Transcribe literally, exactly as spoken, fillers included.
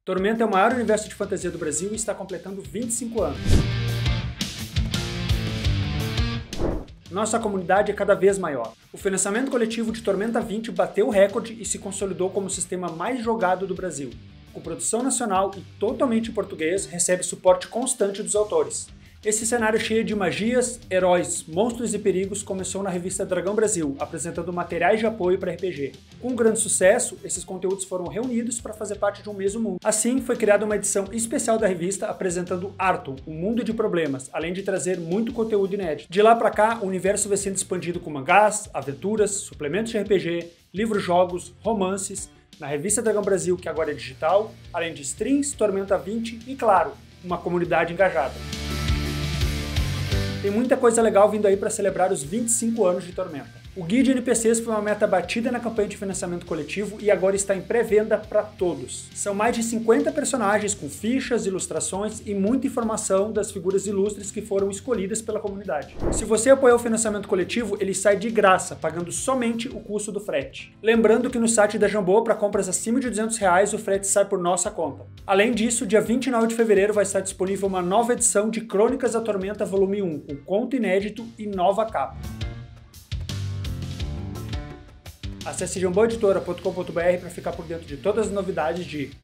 Tormenta é o maior universo de fantasia do Brasil e está completando vinte e cinco anos. Nossa comunidade é cada vez maior. O financiamento coletivo de Tormenta vinte bateu o recorde e se consolidou como o sistema mais jogado do Brasil. Com produção nacional e totalmente em português, recebe suporte constante dos autores. Esse cenário cheio de magias, heróis, monstros e perigos começou na revista Dragão Brasil, apresentando materiais de apoio para R P G. Com um grande sucesso, esses conteúdos foram reunidos para fazer parte de um mesmo mundo. Assim, foi criada uma edição especial da revista apresentando Arton, um mundo de problemas, além de trazer muito conteúdo inédito. De lá para cá, o universo vem sendo expandido com mangás, aventuras, suplementos de R P G, livros-jogos, romances, na revista Dragão Brasil, que agora é digital, além de streams, Tormenta vinte e, claro, uma comunidade engajada. Tem muita coisa legal vindo aí para celebrar os vinte e cinco anos de Tormenta. O Guia de N P Cs foi uma meta batida na campanha de financiamento coletivo e agora está em pré-venda para todos. São mais de cinquenta personagens com fichas, ilustrações e muita informação das figuras ilustres que foram escolhidas pela comunidade. Se você apoiar o financiamento coletivo, ele sai de graça, pagando somente o custo do frete. Lembrando que no site da Jambô, para compras acima de duzentos reais, o frete sai por nossa conta. Além disso, dia vinte e nove de fevereiro vai estar disponível uma nova edição de Crônicas da Tormenta volume um, com conto inédito e nova capa. Acesse jambô editora ponto com ponto br para ficar por dentro de todas as novidades de